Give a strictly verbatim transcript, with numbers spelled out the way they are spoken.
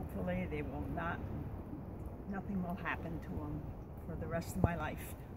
hopefully they will not, nothing will happen to them for the rest of my life.